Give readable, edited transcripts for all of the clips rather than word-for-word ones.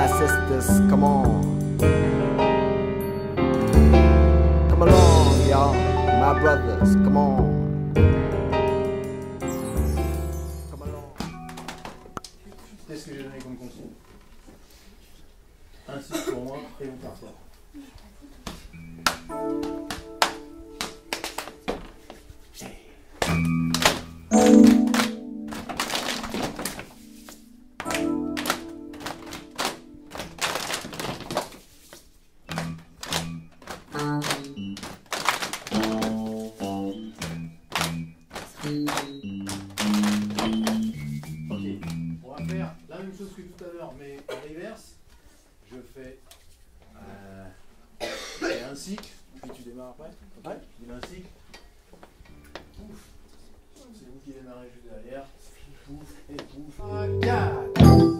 my sisters, come on. Come along, y'all, my brothers, come on. Qu'est-ce que j'ai donné comme consigne? Ainsi pour moi et vous partez. Mais en reverse, je fais un cycle, puis tu démarres après. Ouais. Il y a un cycle. Pouf. C'est vous qui démarrez juste derrière. Pouf et pouf. 4.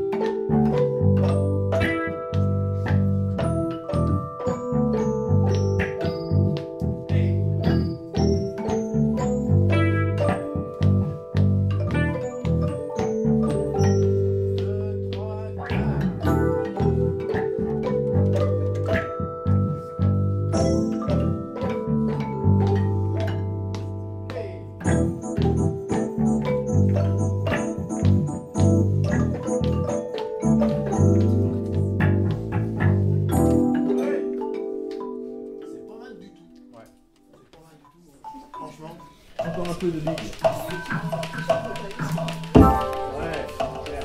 Encore un peu de big. Ouais, super.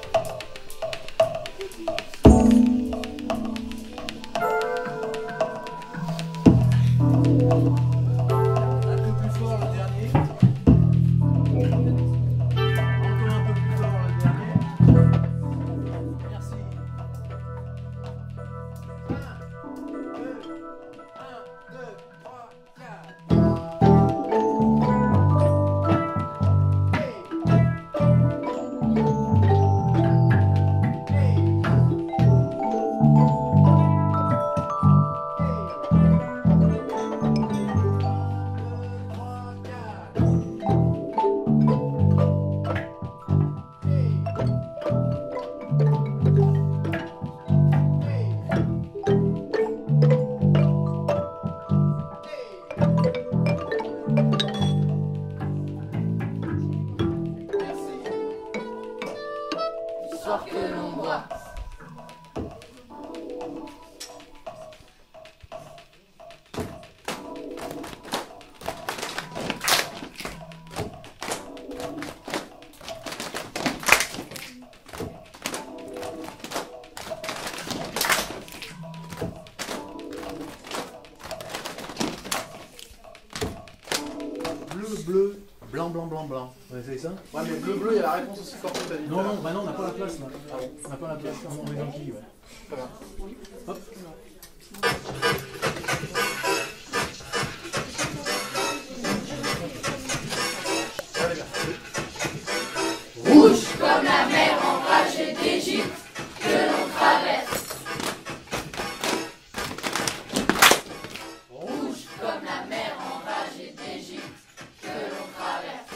Un peu plus fort le dernier. Encore un peu plus fort le dernier. Merci. 1, 2, 3, 4. Que l'on voit. Bleu, bleu, blanc, blanc, blanc, blanc. Vous avez essayé ça? Ouais, mais bleu, bleu, il y a la réponse aussi forte que t'as dit. Non, non, bah non, on n'a pas la place là. Ah bon. On n'a pas la place, on est dans le quille, ouais. Très bien. Hop. Allez, bien. Rouge comme la mer enragée d'Égypte que l'on traverse. Rouge comme la mer enragée d'Égypte que l'on traverse.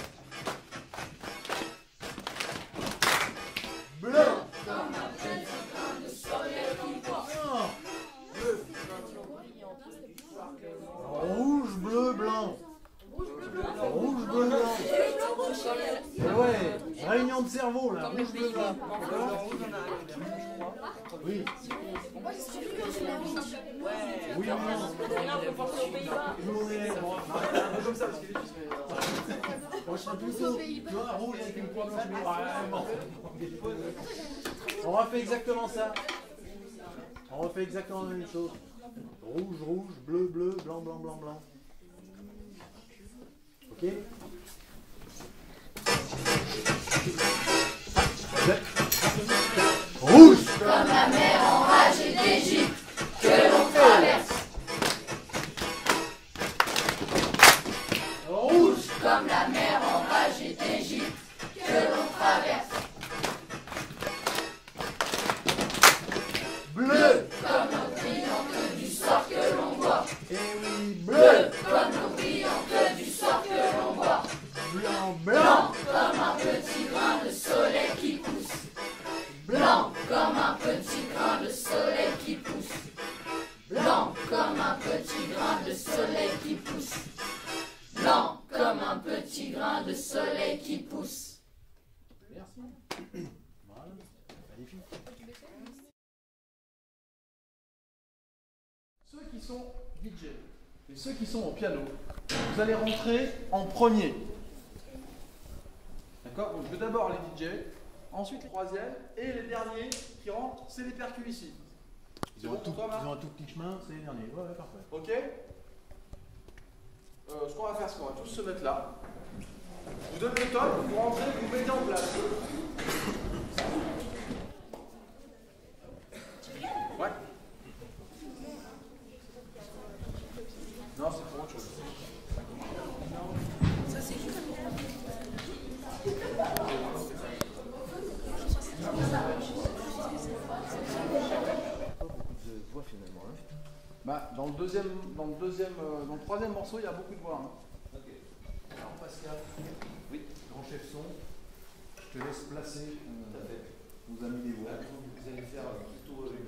Bleu comme un petit grain de soleil qui voit. Rouge, bleu, blanc. Rouge, bleu, blanc. Ouais, réunion de cerveau là. Rouge, bleu, blanc. Oui. Oui, comme ça, parce que moi, je serais plutôt, tu vois, rouge avec une croix blanche. On refait exactement ça. On refait exactement la même chose. Rouge, rouge, bleu, bleu, blanc, blanc, blanc, blanc. Ok? Rouge comme la mer enragée d'Égypte que l'on traverse. Rouge comme la mer enragée d'Égypte que l'on traverse. Bleu comme l'eau brillante du sort que l'on voit. Et oui, Bleu comme l'eau brillante du sort que l'on voit. Blanc, Blanc comme un petit grain de soleil qui pousse. Blanc comme un petit Ceux qui sont DJ et ceux qui sont au piano, vous allez rentrer en premier. D'accord? Donc je vais d'abord les DJ, ensuite les troisièmes, et les derniers qui rentrent, c'est les percus ici. Ils ont un tout petit chemin, c'est les derniers. Ouais, parfait. Ok? Ce qu'on va faire, c'est qu'on va tous se mettre là. Je vous donne le top, vous rentrez, vous mettez en place. Ouais. Non, c'est pour autre chose. Ça, c'est juste pour de voix finalement. Hein. Bah, dans le troisième morceau, il y a beaucoup de voix. Hein. Okay. Alors Pascal, oui, grand chef son, je te laisse placer nos amis des voix. Vous allez faire plutôt une.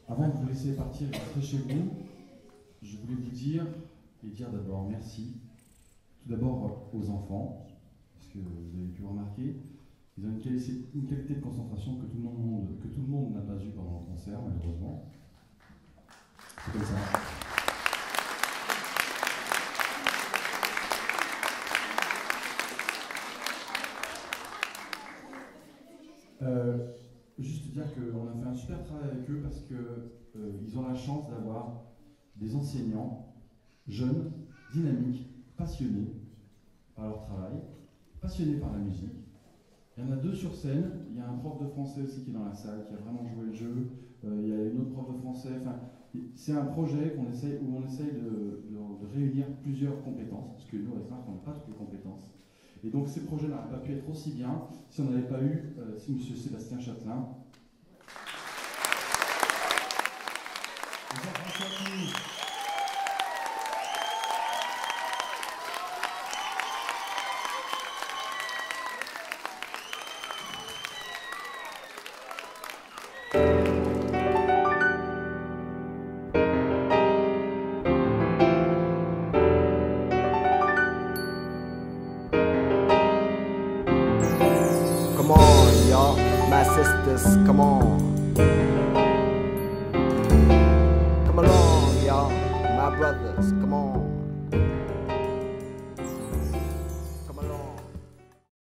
Avant de vous laisser partir et rentrer chez vous, je voulais vous dire d'abord merci. Tout d'abord aux enfants, parce que vous avez pu remarquer, ils ont une qualité de concentration que tout le monde n'a pas eu pendant le concert, malheureusement. C'est comme ça. Juste dire qu'on a fait un super travail avec eux parce qu'ils ont la chance d'avoir des enseignants jeunes, dynamiques, passionnés par leur travail, passionnés par la musique. Il y en a 2 sur scène, il y a un prof de français aussi qui est dans la salle, qui a vraiment joué le jeu, il y a une autre prof de français, enfin, c'est un projet où on essaye de réunir plusieurs compétences, parce que nous, avec Marc, on n'a pas toutes les compétences. Et donc ces projets n'auraient pas pu être aussi bien si on n'avait pas eu si M. Sébastien Châtelain. Come on, y'all, my sisters, come on. Come along, y'all, my brothers, come on.